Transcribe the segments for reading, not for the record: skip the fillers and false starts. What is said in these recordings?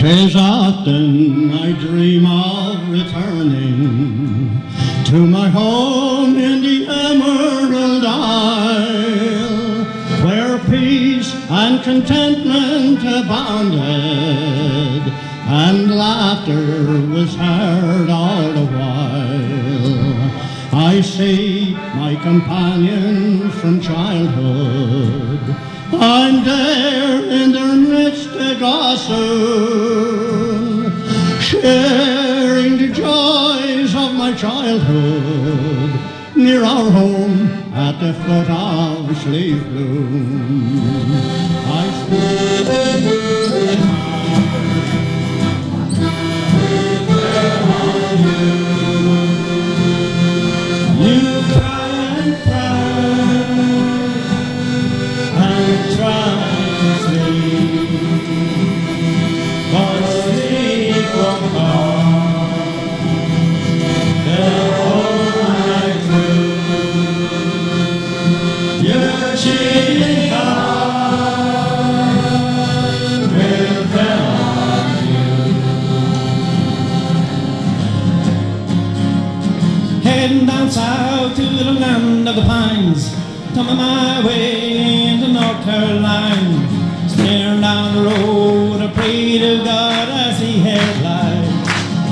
'Tis often I dream of returning to my home in the Emerald Isle, where peace and contentment abounded, and laughter was heard all the while. I see my companions from childhood, I'm there in their midst a gossoon, sharing the joys of my childhood, near our home at the foot of Slieve Bloom. I you cry and cry and try to sleep, but sleep won't come the whole night through. Your cheating heart will tell on you. Heading down south to the land of the pines, coming my way into North Carolina, staring down the road, I pray to God I see headlights.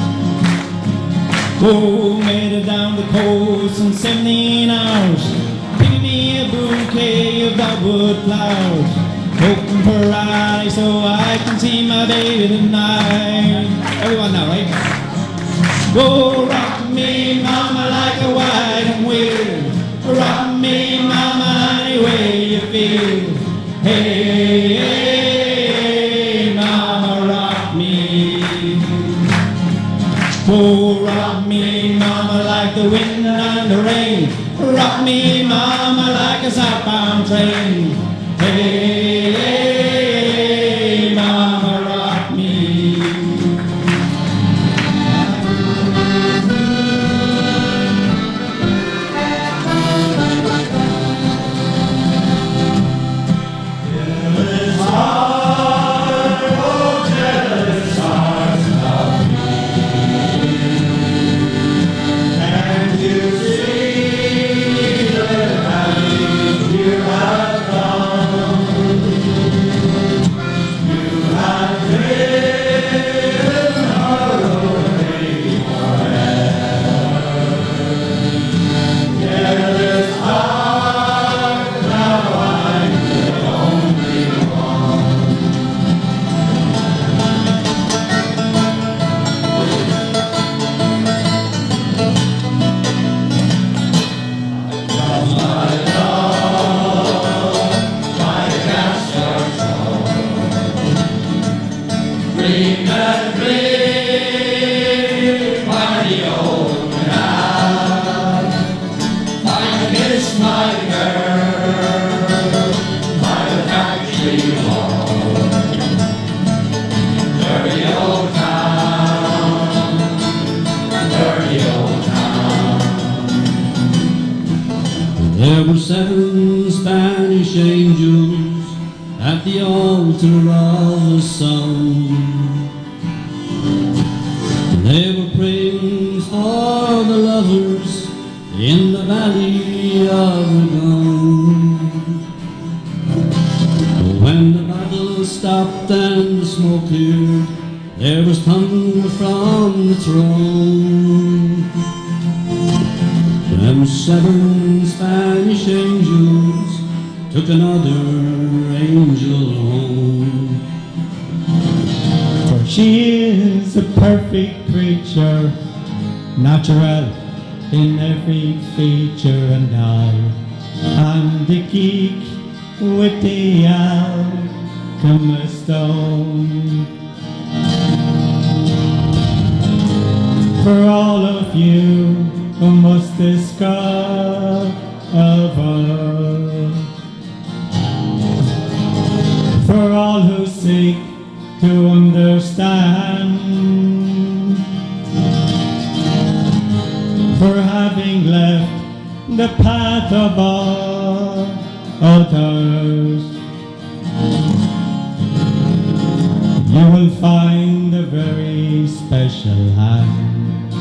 Oh, made it down the coast in 17 hours, picking me a bouquet of dogwood flowers, hoping for a ride so I can see my baby tonight. Everyone now, right? Go rock me, mama, like a white and wheel. Rock me, mama, any way you feel. Hey, hey, mama, rock me. Oh, rock me, mama, like the wind and the rain. Rock me, mama, like a southbound train. Hey, hey, mama, rock me. There were 7 Spanish angels at the altar of the sun. They were praying for the lovers in the valley of Ragon. When the battle stopped and the smoke cleared, there was thunder from the throne. Them 7 Spanish angels took another angel home. For she is a perfect creature, natural in every feature, and I am the geek with the alchemist stone. For all of you who must discover, for all who seek to understand, for having left the path of others, you will find a very special hand.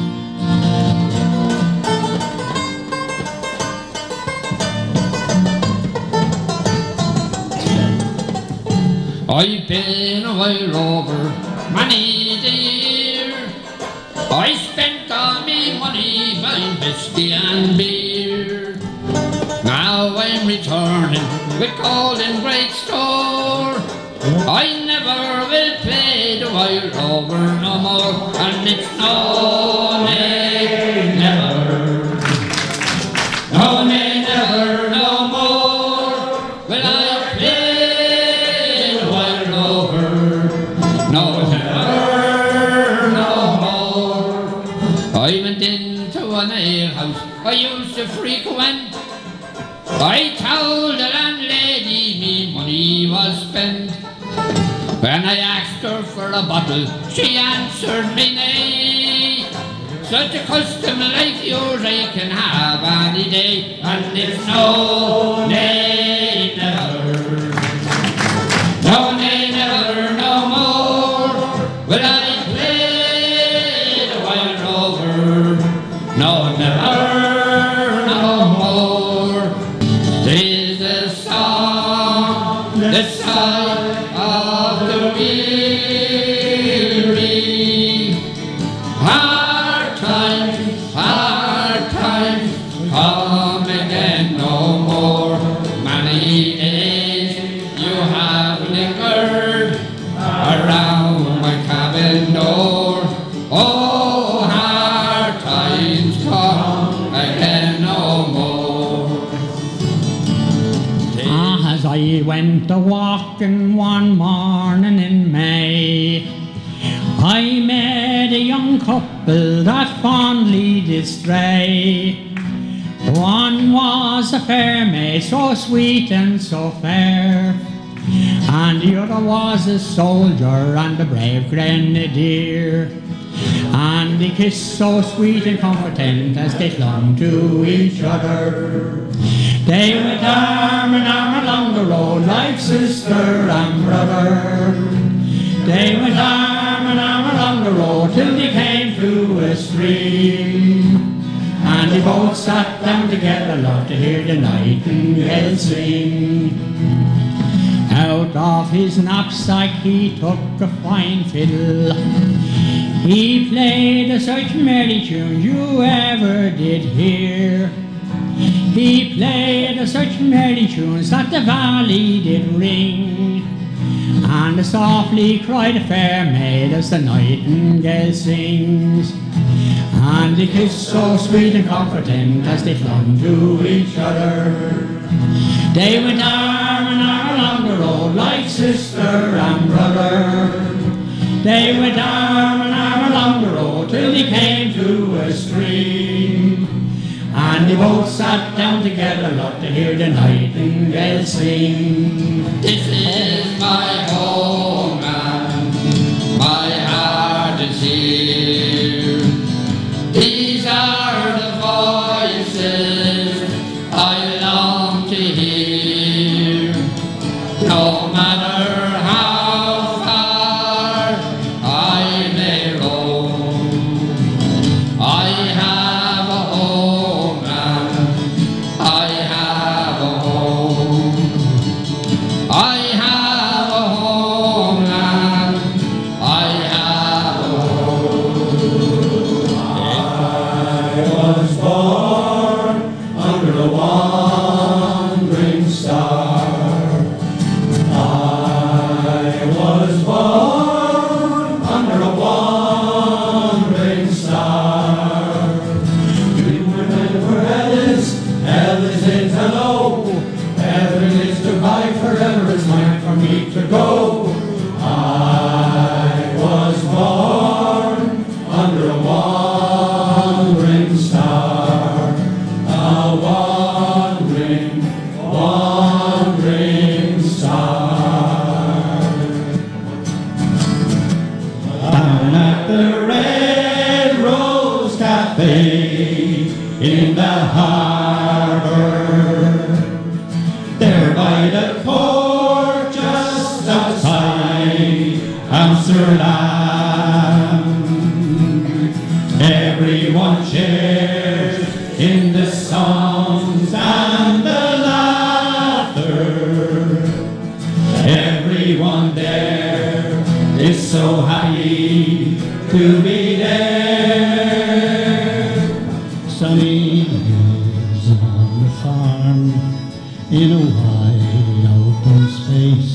I've been away over many a year. I spent all me money buying whiskey and beer. Now I'm returning with gold in great store. I never will play the wild over no more, and it's no, nay, never. No, nay, never, no more will I play the wild over. No, never, no more. I went into an alehouse I used to frequent. I told the landlady me money was spent. When I asked her for a bottle, she answered me nay. Such a custom like yours I can have any day, and it's no, nay, never. No, nay, never, no more will I play the wild rover. No, never, no more. Tis the song, the sigh of the weary. Hard times come again no more. Many days you have lingered around my cabin door. Oh, hard times come again no more. As I went a-walking one morning in May, I met a young couple that fondly did stray. One was a fair maid, so sweet and so fair, and the other was a soldier and a brave grenadier. And they kissed so sweet and comforting as they clung to each other. They went arm in arm along the road like sister and brother. They went arm in arm along the road till they came to a stream. And they both sat down together, Lord, to hear the nightingale sing. Out of his knapsack he took a fine fiddle. He played a such merry tune you ever did hear. He played a such merry tunes that the valley did ring, and softly cried a fair maid as the nightingale sings. And they kissed so sweet and comforting as they clung to each other. They went arm in arm along the road like sister and brother. They went arm in arm along the road till they came to a stream. And they both sat down together, Lord, to hear the nightingale sing. This is my home and my heart is here. These are the voices I long to hear. No matter how far I may roam, I have a home and I have a home. I have a home and I have a home. I was born under a wandering star. I was born under a wandering star. You were meant for hell is in hello. Heaven is goodbye, forever is mine for me to go. I was born under a wandering star, a wandering star. Down at the Red Rose Cafe in the harbor, there by the port just outside, I'm land. Everyone shares in the songs and the laughter. Everyone there is so happy to be there. Sunny days on the farm in a wide open space.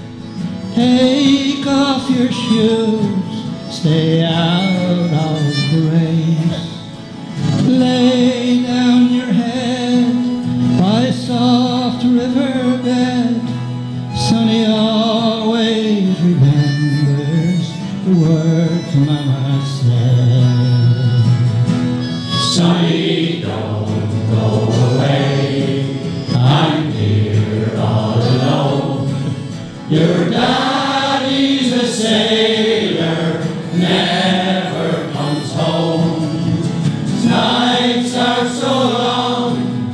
Take off your shoes, stay out of the race. Lay down your head by a soft riverbed. Sonny always remembers the words Mama said. Sonny, don't go away, I'm here all alone. Your daddy's a sailor, never comes home. Nights are so long,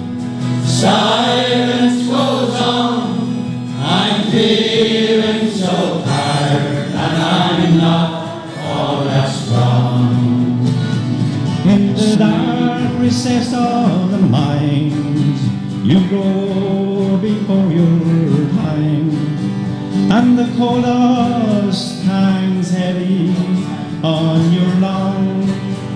silence goes on. I'm feeling so tired and I'm not all that strong. In the dark recess of the mind, you grow before your time, and the coldest hangs heavy on your lungs.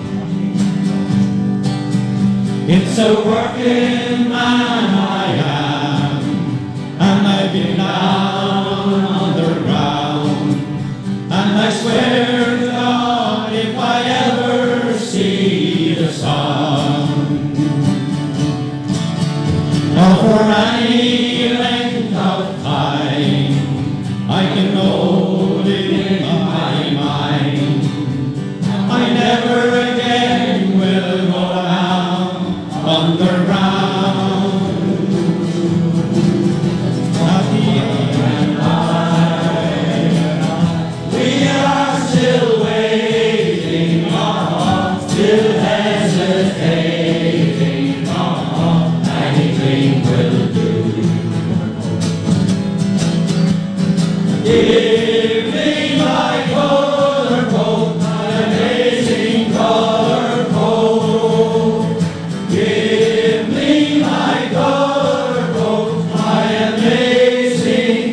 It's a working man I am, and I've been down underground, and I swear to God if I ever see the sun, or for any length of time, I can hold it in my mind. I never again will go down underground. At the end of we are still waiting, still hesitating, anything will do. Give me my color coat, my amazing color coat. Give me my color coat, my amazing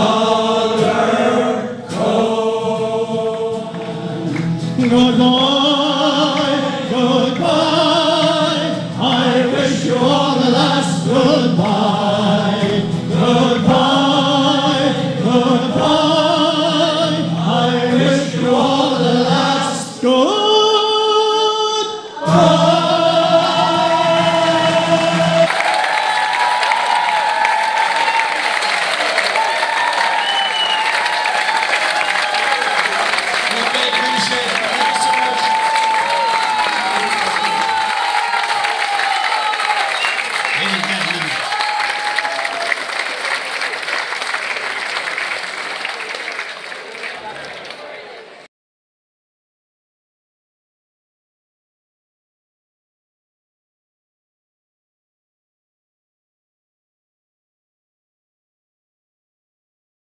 color coat. Good morning.